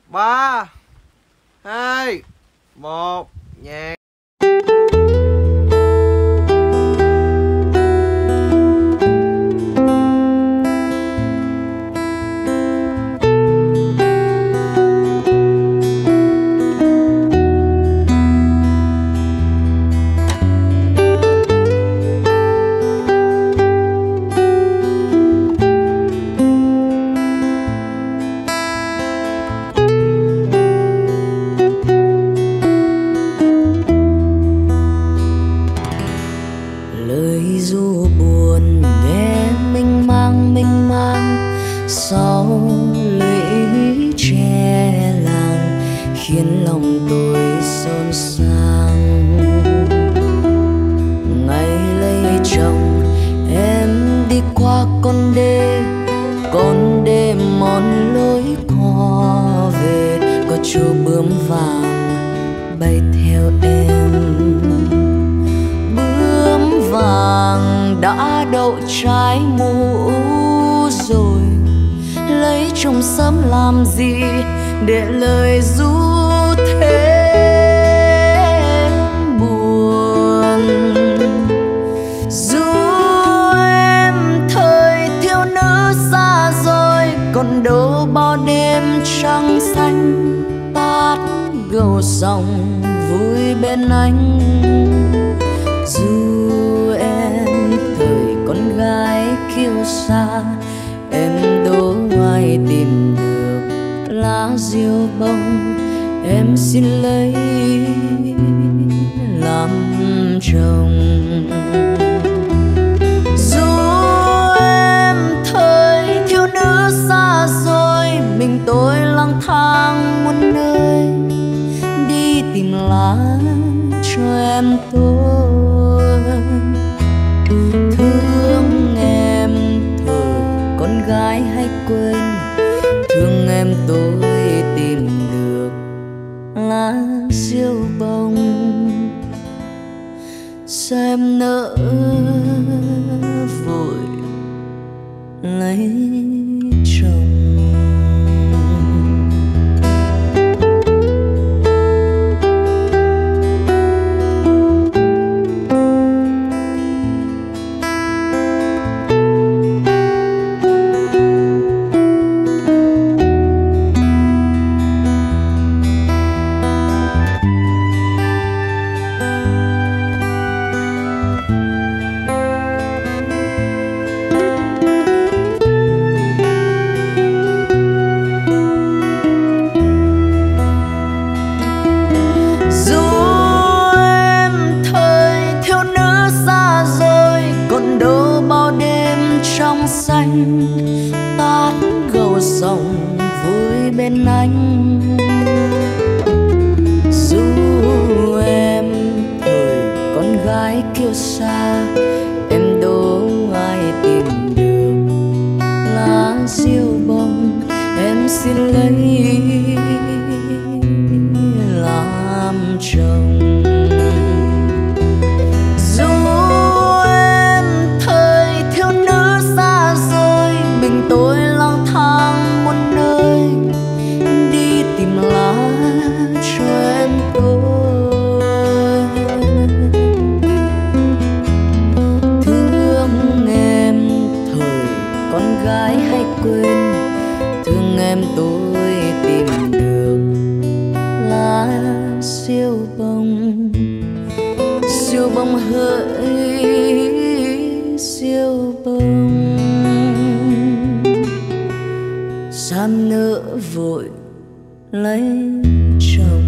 3, 2, 1, nhạc. Lời ru buồn nghe mênh mang sau lũy tre làng, khiến lòng tôi xôn xang. Ngày lấy chồng em đi qua con đê mòn lối cò về, có chú bướm vàng bay theo em. Bướm vàng đã đậu trái mũ rồi, lấy chồng sớm làm gì để lời ru thêm buồn. Dù em thời thiếu nữ xa rồi, còn đâu bao đêm trăng xanh, tát gầu dòng vui bên anh. Dù em thời con gái kiêu sa, em đố ai tìm được lá diêu bông, em xin lấy làm chồng. Dù em thời thiếu nữ xa rồi, mình tôi lang thang muôn nơi, đi tìm lá cho em tôi. Thương em thời con gái hay quên, thương em tôi tìm được lá diêu bông. Sao em nỡ vội lấy chồng. Xanh tát gầu dòng vui bên anh. Dù em thời con gái kiêu sa, em đố ai tìm được lá diêu bông, em xin lấy làm chồng. Tôi lang thang muôn nơi, đi tìm lá cho em tôi. Thương em thời con gái hay quên, thương em tôi tìm được lá diêu bông. Diêu bông hỡi diêu bông, dám nỡ vội lấy chồng.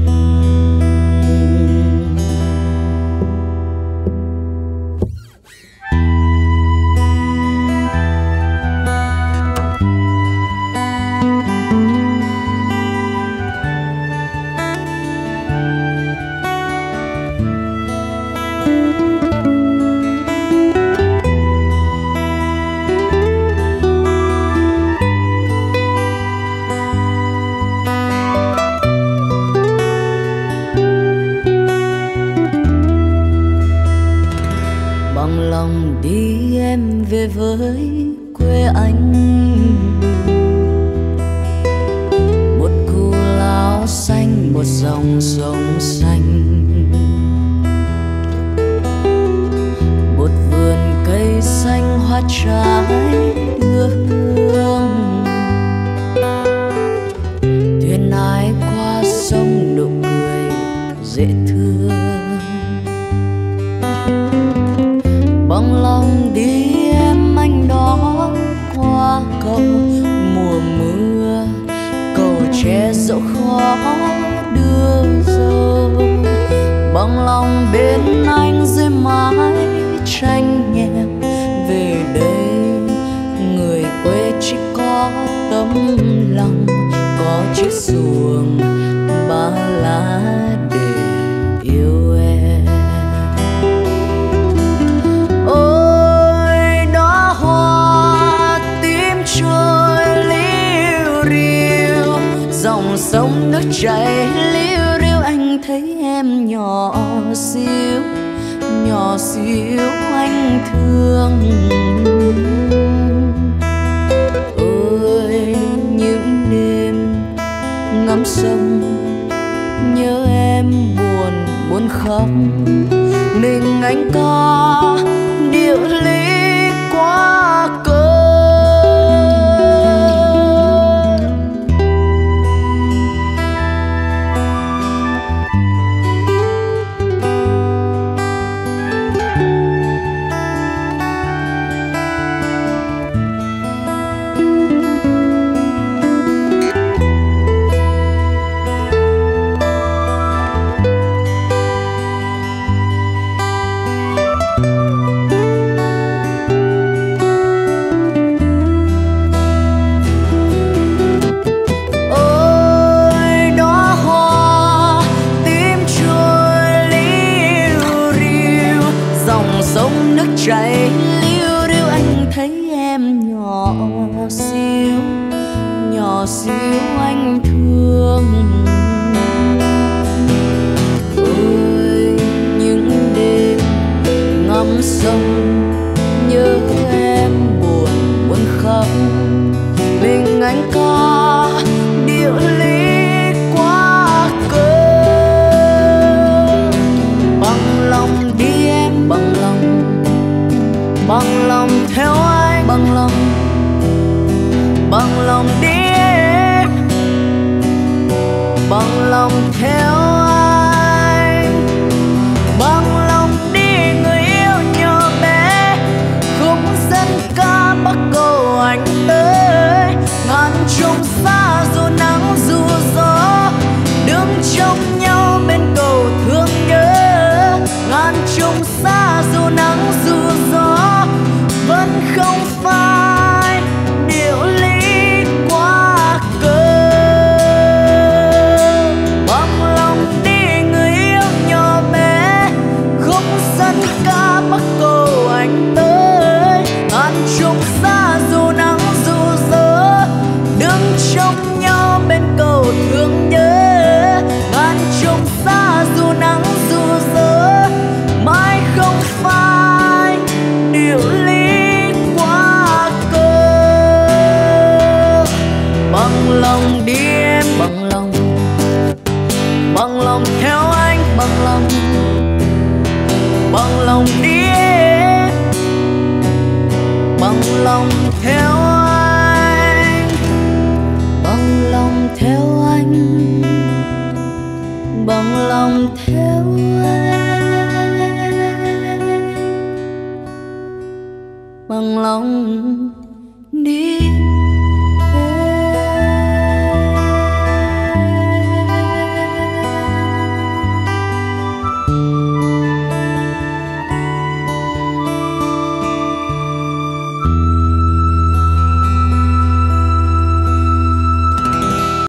của dòng sông xanh. Một vườn cây xanh hoa trái đưa hương, thuyền ái qua sông nụ cười dễ thương. Bằng lòng đi em anh đó qua cầu mùa mưa, cầu tre dẫu khó đưa dâu. Bằng lòng bên anh dưới mái tranh nhẹ về đây, người quê chỉ có tấm lòng, có chiếc xuồng ba lá để yêu em. Ôi đóa hoa tím trôi liu riu, dòng sông nước chảy liu riu, anh thấy em nhỏ xíu anh thương. Ôi những đêm ngắm sông nhớ em buồn khóc, mình anh ca điệu lý quá cơn. Chảy liu riu, anh thấy em nhỏ xíu anh thương. Ôi những đêm ngắm sông nhớ em buồn khóc, mình anh ca điệu lý quá cơn. Bằng lòng đi em, bằng lòng theo anh, bằng lòng đi em, bằng lòng theo anh, bằng lòng đi người yêu nhỏ bé. Khúc dân ca bắc cầu anh tới, ngàn trùng xa dù nắng dù gió, đứng trong nhau bên cầu thương nhớ. Ngàn trùng xa dù nắng dù gió, vẫn không phải điệu lý quá cơn. Bằng lòng đi người yêu nhỏ bé, khúc dân ca bắc cầu anh tới. Ngàn trùng xa dù nắng dù gió, đứng trong nhau bên cầu thương nhớ. Ngàn trùng xa dù nắng dù gió, mãi không phải điệu lý quá cơn. Bằng lòng đi em, bằng lòng theo anh, bằng lòng đi em, bằng lòng theo anh, bằng lòng theo anh, bằng lòng theo anh, bằng lòng đi.